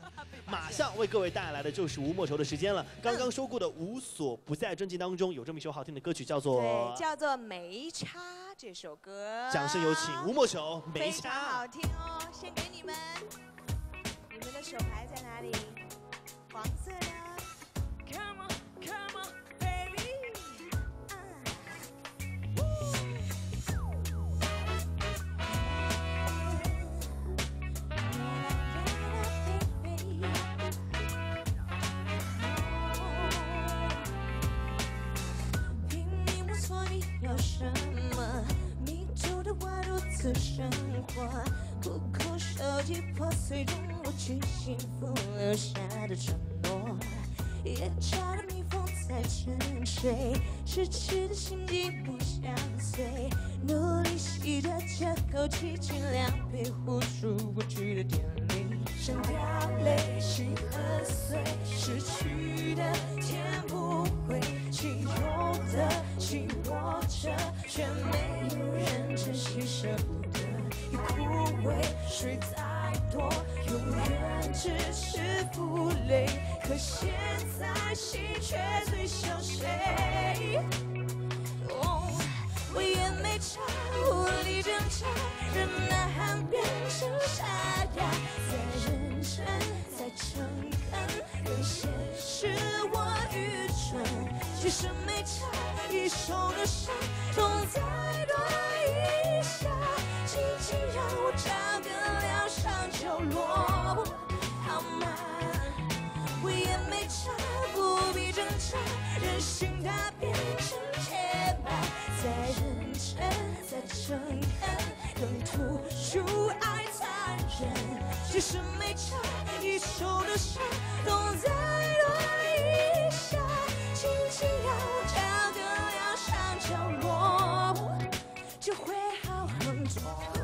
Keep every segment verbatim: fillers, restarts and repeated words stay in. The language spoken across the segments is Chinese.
马上为各位带来的就是吴莫愁的时间了。刚刚说过的《无所不在》专辑当中有这么一首好听的歌曲，叫做对，叫做《没差》这首歌。 掌声有请吴莫愁，《没非常差》。 好听哦，献给你们。你们的手牌在哪里？黄色的。Come on, come on, baby. 拼命摸索你要什么，迷途的我如此生活，苦苦收集破碎中我去幸福留下的承诺，夜叉的蜜蜂在沉睡，痴痴的心悸不相随，努力吸着这口气，尽量别呼出过去的甜蜜，声掉泪，心很碎，失去的填不回，仅有的紧握着，却没有人珍惜舍不得，已枯萎，水再多，永远只是负累，可现在心却最像谁？哦，我也没差，无力挣扎，任呐喊变成沙哑，再认真，再诚恳，更现实我愚蠢，其实没差，一手的伤，痛再多一下，轻轻让我找个疗伤角落，好吗？我也没差，不必挣扎，任性它变成结巴，再认真，再诚恳，更突出爱残忍，其实没差，一手的伤，痛再多一下，轻轻让我找个疗伤角落，就会好很多。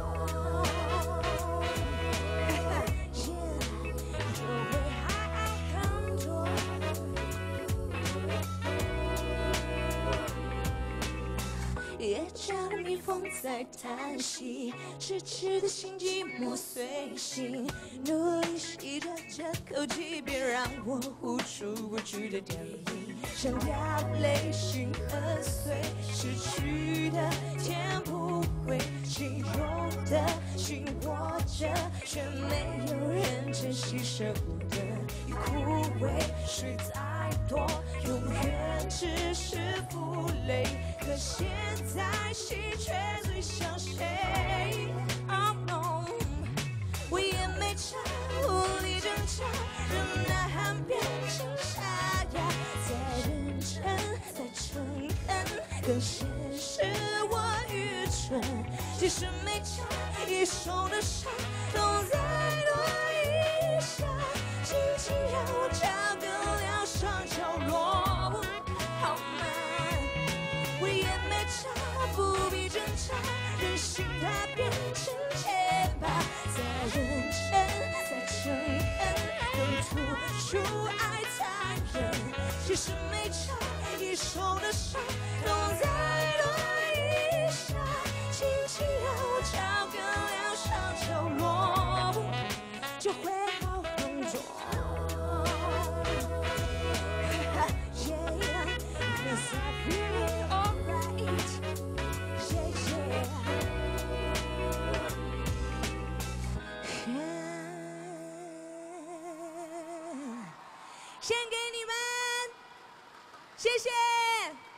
夜叉的蜜蜂在叹息，痴痴的心寂寞随行，努力吸着这口气，别让我呼出过去的甜蜜，声掉泪，心很碎，失去的填不回，仅有的紧握着，却没有人珍惜舍不得，已枯萎，水再多，永远只是负累，可现在心却最像谁 ？Oh no， 我也没差，无力挣扎，任呐喊变成沙哑，再认真，再诚恳，更现实我愚蠢，其实没差，一手的伤，痛再多一下，轻轻让我找个疗伤角落，好吗？我也没差，不必挣扎，任性它变成结巴，再认真，再诚恳，更突出爱残忍，其实没差，一手的伤，痛再多一下，轻轻让我找个疗伤角落，就会好很多。Yes, I feel alright. Yeah, yeah. 献给你们，谢谢。